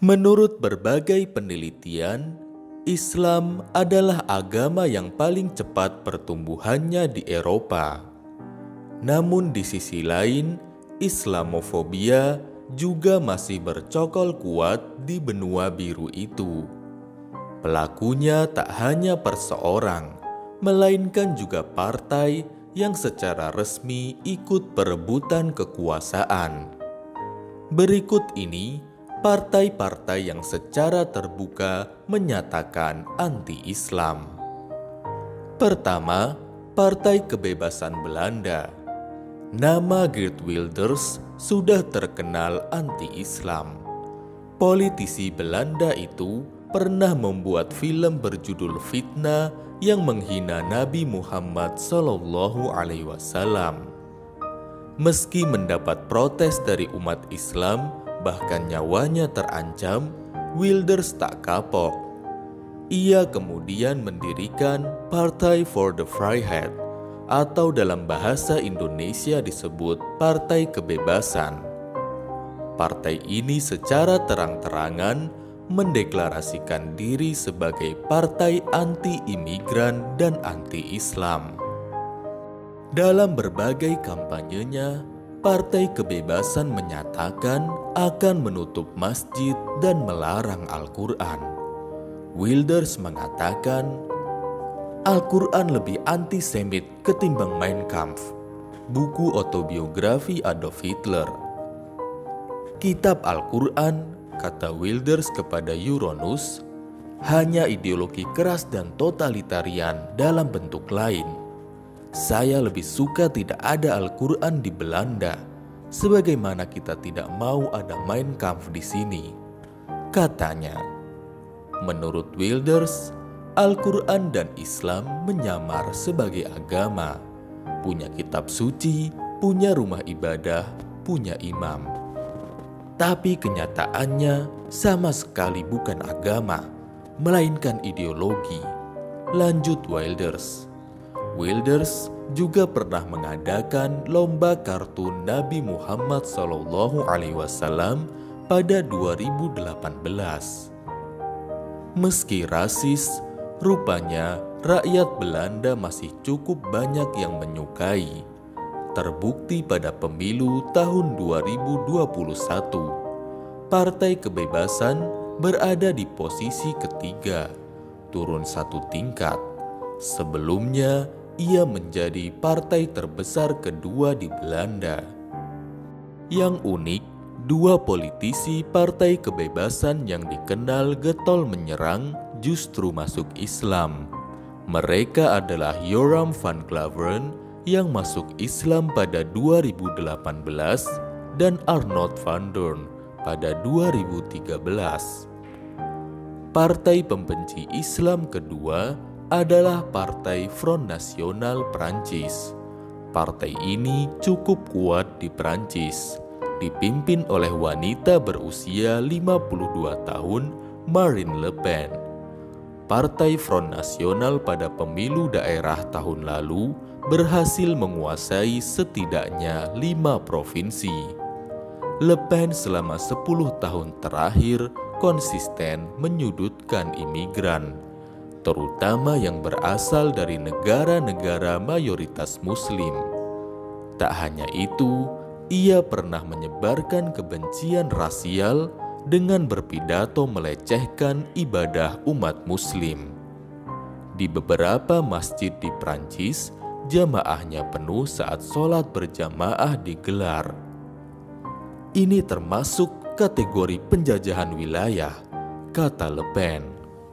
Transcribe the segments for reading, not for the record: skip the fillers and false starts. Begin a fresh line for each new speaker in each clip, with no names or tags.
Menurut berbagai penelitian, Islam adalah agama yang paling cepat pertumbuhannya di Eropa. Namun di sisi lain, Islamofobia juga masih bercokol kuat di benua biru itu. Pelakunya tak hanya perseorang, melainkan juga partai yang secara resmi ikut perebutan kekuasaan. Berikut ini partai-partai yang secara terbuka menyatakan anti-Islam. Pertama, Partai Kebebasan Belanda. Nama Geert Wilders sudah terkenal anti-Islam. Politisi Belanda itu pernah membuat film berjudul Fitnah yang menghina Nabi Muhammad SAW. Meski mendapat protes dari umat Islam, bahkan nyawanya terancam, Wilders tak kapok. Ia kemudian mendirikan Partai for the Vrijheid, atau dalam bahasa Indonesia disebut Partai Kebebasan. Partai ini secara terang-terangan mendeklarasikan diri sebagai partai anti-imigran dan anti-Islam. Dalam berbagai kampanyenya, Partai Kebebasan menyatakan akan menutup masjid dan melarang Al-Quran. Wilders mengatakan, Al-Quran lebih antisemit ketimbang Mein Kampf, buku autobiografi Adolf Hitler. Kitab Al-Quran, kata Wilders kepada Euronews, hanya ideologi keras dan totalitarian dalam bentuk lain. Saya lebih suka tidak ada Al-Quran di Belanda, sebagaimana kita tidak mau ada Mein Kampf di sini, katanya. Menurut Wilders, Al-Quran dan Islam menyamar sebagai agama, punya kitab suci, punya rumah ibadah, punya imam. Tapi kenyataannya sama sekali bukan agama, melainkan ideologi. Lanjut Wilders. Wilders juga pernah mengadakan lomba kartun Nabi Muhammad SAW pada 2018. Meski rasis, rupanya rakyat Belanda masih cukup banyak yang menyukai. Terbukti pada pemilu tahun 2021, Partai Kebebasan berada di posisi ketiga, turun satu tingkat. Sebelumnya, ia menjadi partai terbesar kedua di Belanda. Yang unik, dua politisi Partai Kebebasan yang dikenal getol menyerang justru masuk Islam. Mereka adalah Joram van Glaveren yang masuk Islam pada 2018 dan Arnold van Doorn pada 2013. Partai pembenci Islam kedua adalah Partai Front National Prancis. Partai ini cukup kuat di Prancis, dipimpin oleh wanita berusia 52 tahun, Marine Le Pen. Partai Front National pada pemilu daerah tahun lalu berhasil menguasai setidaknya 5 provinsi. Le Pen selama 10 tahun terakhir konsisten menyudutkan imigran, terutama yang berasal dari negara-negara mayoritas Muslim. Tak hanya itu, ia pernah menyebarkan kebencian rasial dengan berpidato melecehkan ibadah umat Muslim. Di beberapa masjid di Prancis, jamaahnya penuh saat sholat berjamaah digelar. Ini termasuk kategori penjajahan wilayah, kata Le Pen.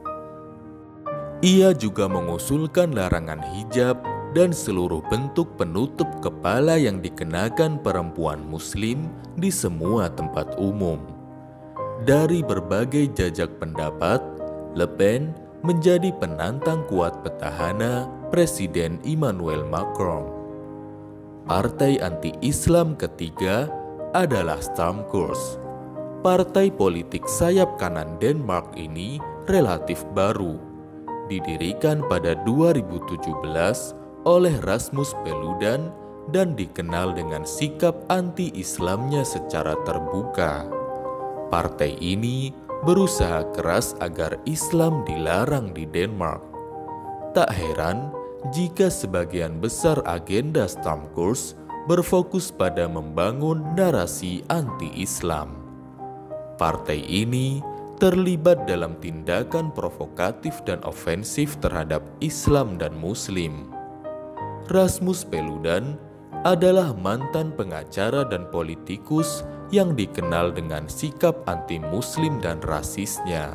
Ia juga mengusulkan larangan hijab dan seluruh bentuk penutup kepala yang dikenakan perempuan Muslim di semua tempat umum. Dari berbagai jajak pendapat, Le Pen menjadi penantang kuat petahana Presiden Emmanuel Macron. Partai anti-Islam ketiga adalah Stamkurs. Partai politik sayap kanan Denmark ini relatif baru, didirikan pada 2017 oleh Rasmus Paludan dan dikenal dengan sikap anti-Islamnya secara terbuka. Partai ini berusaha keras agar Islam dilarang di Denmark. Tak heran jika sebagian besar agenda Stormkurs berfokus pada membangun narasi anti-Islam. Partai ini terlibat dalam tindakan provokatif dan ofensif terhadap Islam dan Muslim. Rasmus Paludan adalah mantan pengacara dan politikus yang dikenal dengan sikap anti-Muslim dan rasisnya.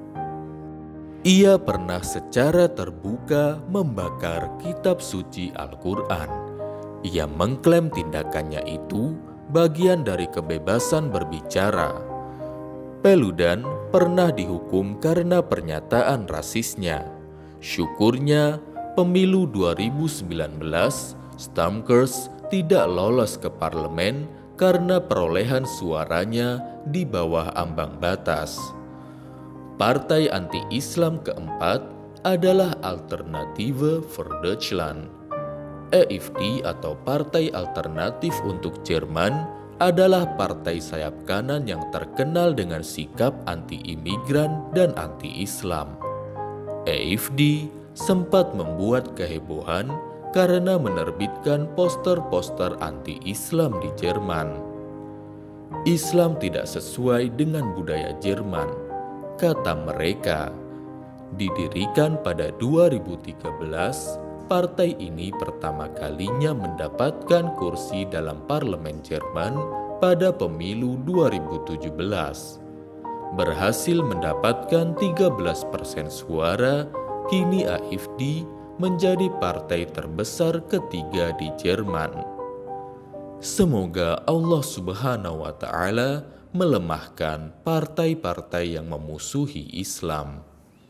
Ia pernah secara terbuka membakar kitab suci Al-Quran. Ia mengklaim tindakannya itu bagian dari kebebasan berbicara. Paludan pernah dihukum karena pernyataan rasisnya. Syukurnya, pemilu 2019, Stormkurs tidak lolos ke parlemen karena perolehan suaranya di bawah ambang batas. Partai anti-Islam keempat adalah Alternative for Deutschland. AfD atau Partai Alternatif untuk Jerman adalah partai sayap kanan yang terkenal dengan sikap anti-imigran dan anti-Islam. AfD sempat membuat kehebohan karena menerbitkan poster-poster anti-Islam di Jerman. Islam tidak sesuai dengan budaya Jerman, kata mereka. Didirikan pada 2013, partai ini pertama kalinya mendapatkan kursi dalam parlemen Jerman pada pemilu 2017. Berhasil mendapatkan 13% suara, kini AfD menjadi partai terbesar ketiga di Jerman. Semoga Allah Subhanahu wa Ta'ala melemahkan partai-partai yang memusuhi Islam.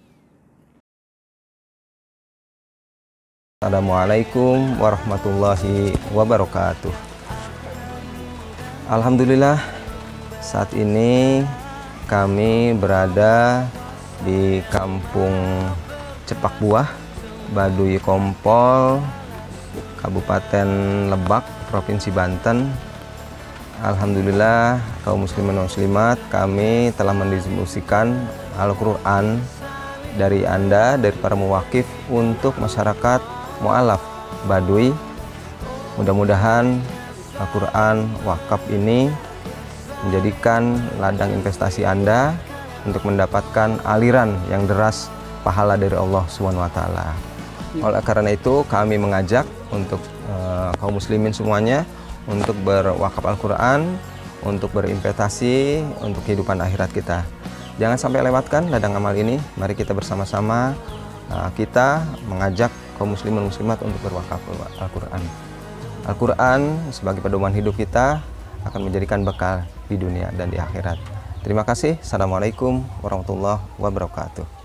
Assalamualaikum warahmatullahi wabarakatuh. Alhamdulillah, saat ini kami berada di Kampung Cepak Buah, Baduy Kompol, Kabupaten Lebak, Provinsi Banten. Alhamdulillah, kaum muslimin dan muslimat, kami telah mendistribusikan Al-Quran dari Anda, dari para muwakif untuk masyarakat mu'alaf Baduy. Mudah-mudahan Al-Quran wakaf ini menjadikan ladang investasi Anda untuk mendapatkan aliran yang deras pahala dari Allah SWT. Oleh karena itu kami mengajak untuk kaum muslimin semuanya untuk berwakaf Al-Quran, untuk berinvestasi untuk kehidupan akhirat kita. Jangan sampai lewatkan ladang amal ini. Mari kita bersama-sama kita mengajak kaum muslimin dan muslimat untuk berwakaf Al-Quran. Al-Quran sebagai pedoman hidup kita akan menjadikan bekal di dunia dan di akhirat. Terima kasih. Assalamualaikum warahmatullahi wabarakatuh.